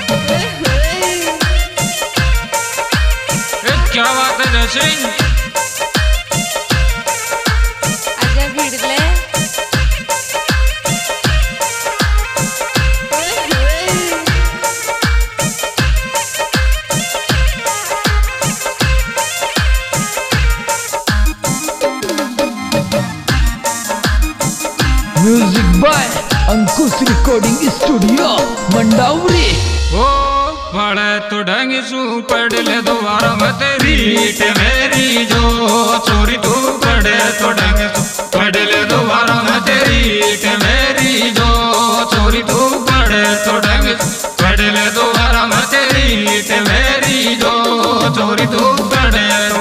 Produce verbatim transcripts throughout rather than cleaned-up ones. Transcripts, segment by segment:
क्या बात है जय सिंह। आजा भिड़ले music by Ankush recording studio Mandawari. ओ पढ़े तो ढंग सू पढ़ ले दोबारा मत रीट मेरी जो चोरी तू पढ़े तो ढंग सू पढ़ ले दोबारा मत रीट मेरी जो चोरी तू पढ़े तो ढंग सू पढ़ ले दोबारा मत रीट मेरी जो चोरी तू पढ़े तो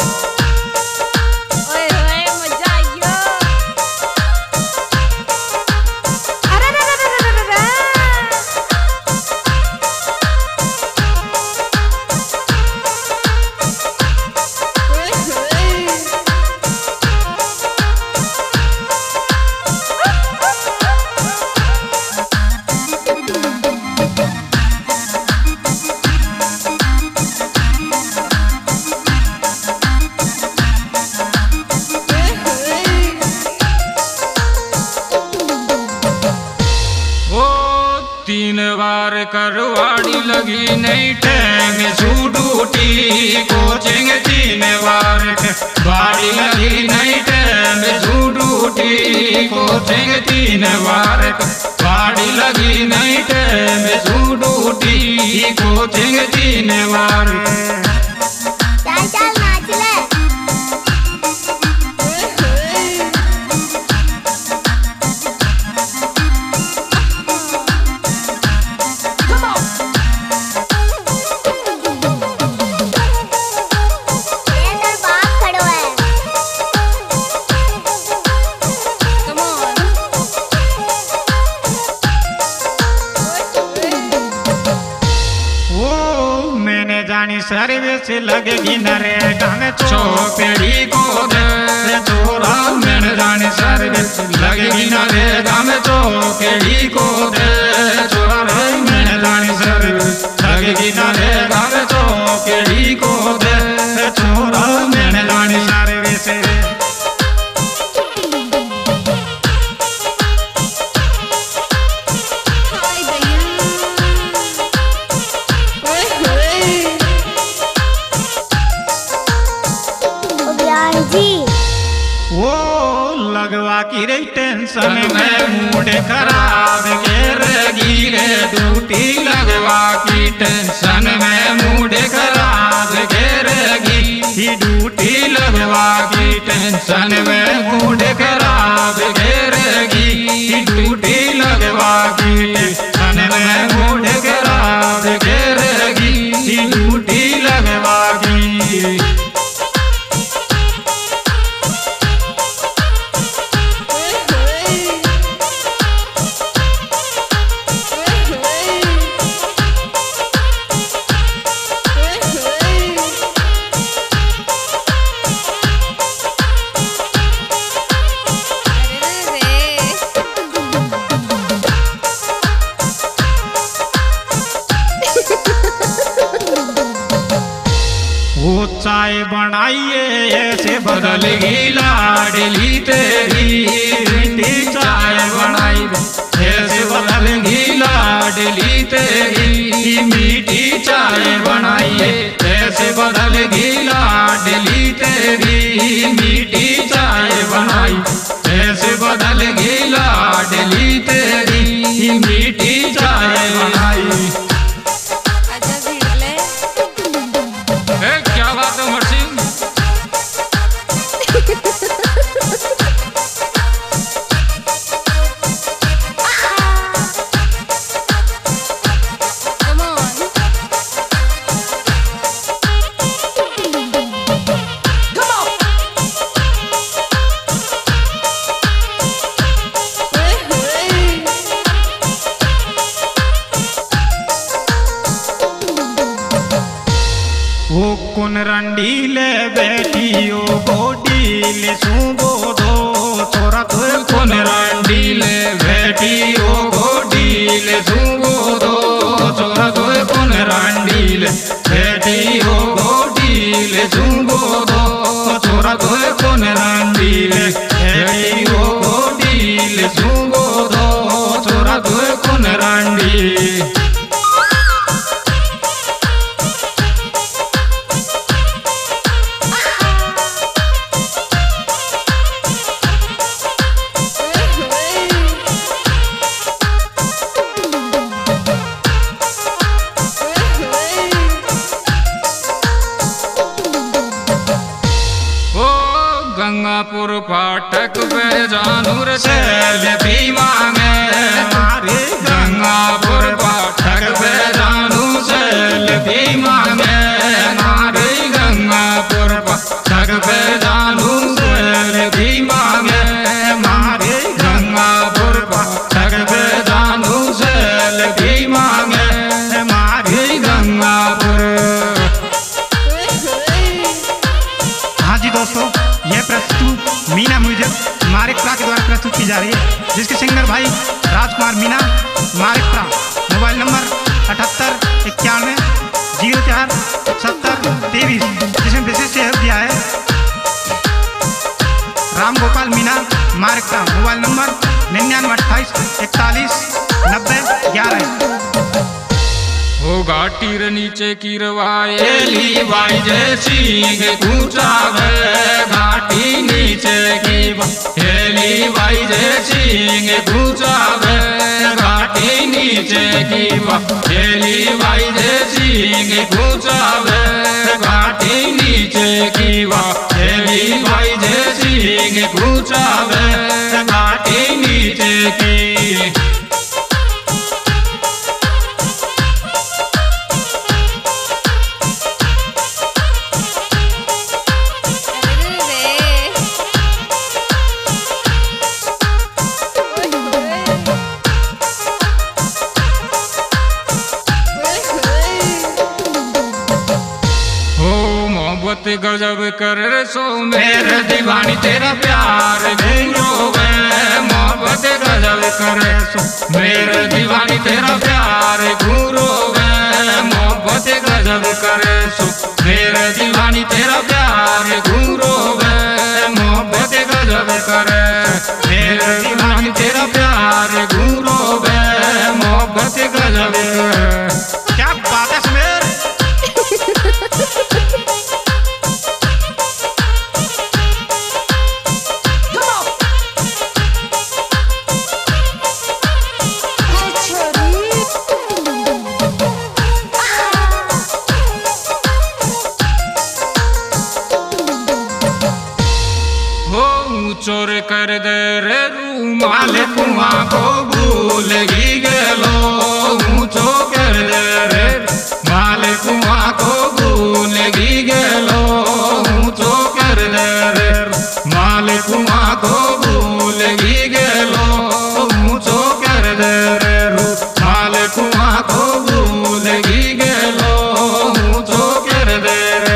तीन बार करवाड़ी लगी नहीं टैंग सूडूटी कोचिंग तीन बार बाड़ी लगी नहीं टैंग सूडूटी कोचिंग तीन बार बाड़ी लगी नहीं टैंग सूडूटी कोचिंग तीन बार चल चल नाच ले। सर्विस लगेगी नरेगा में चौपेड़ी को दे चोरा मैंने जानी सर्विस लगेगी नरेगा में चौपेड़ी को दे चोरा मैंने जानी सर्विस लगेगी नरेगा में चौपेड़ी को दे चोरा मैंने जानी सर्विस। वो लगवा की रही टेंशन में मूड खराब के रगी रे ड्यूटी लगवा की टेंशन में मूड खराब के रगी ड्यूटी लगवा की टेंशन में मूड खराब के रगी ड्यूटी लगवा की टेंशन में मूड खराब के रगी ड्यूटी लगवा की। वो चाय बनाइए ऐसे बदलेगी लाडली तेरी मीठी चाय बनाई ऐसे बदलेगी लाडली तेरी मीठी चाय बनाइए ऐसे बदलेगी लाडली तेरी मीठी चाय बनाई ऐसे बदलेगी लाडली तेरी मीठी चाय बनाई। क्या बात है उमर सिंह। वो कुन रंडीले बैठियो गोडीले सुबो दो छोरा तो कुन रंडीले बैठियो गोडीले सुबो दो छोरा तो गंगापुर फाटक पे जानूर सेल्फी मांगे मारे गंगापुर फाटक पे जानू सेल्फी मांगे मारे गंगापुर फाटक पे जानू सेल्फी मांगे मारे गंगापुर फाटक पे जानू सेल्फी मांगे मारे गंगापुर। हाँ जी दोस्तों, यह प्रस्तुत मीना म्यूजिक मारिकपुरा के द्वारा प्रस्तुत की जा रही है, जिसके सिंगर भाई राजकुमार मीना मारिकपुरा। मोबाइल नंबर अठहत्तर इक्यानवे जीरो चार सत्तर तेईस, जिसमें विशेष सहयोग दिया है राम गोपाल मीना मारिकपुरा। मोबाइल नंबर निन्यानवे अट्ठाईस इकतालीस नब्बे ग्यारह। हो घाटीर नीचे कीरवाएली बाई जैसी कूचावे घाटी नीचे की हेली बाई जैसी कूचावे घाटी नीचे की हेली बाई जैसी कूचावे घाटी नीचे की हेली बाई जैसी कूचावे घाटी नीचे की। गजब कर सो मेरे दीवानी तेरा प्यार घूरोवे मोहब्बत गजब कर सो मेरे दीवानी तेरा प्यार घूरोवे मोहब्बत गजब कर सो मेरे दीवानी तेरा प्यार घूरोवे मोहब्बत गजब कर मेरे दीवानी तेरा प्यार घूरोवे मोहब्बत गजब। क्या बात है सुमेर। चोर कर दे रे रूमाल कुआ को भूल ही गेलो चो कर दे रे माल कुआ को भूल ही गेलो चो कर दे रे माल कुआ को भूल ही गेलो चो कर दे रे माल कुआ को भूल ही गेलो चो कर दे रे।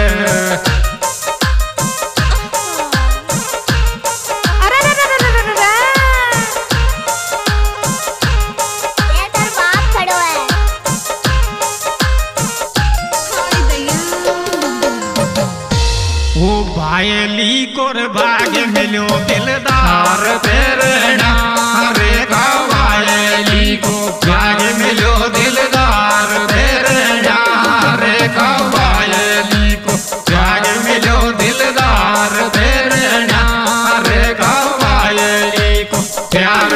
भायली कोर भाग्य मिलो दिलदार प्रेरणा रे भायली को भाग्य मिलो दिलदार प्रेरणा रे भायली को भाग्य मिलो दिलदार प्रेरणा रे भायली को प्यार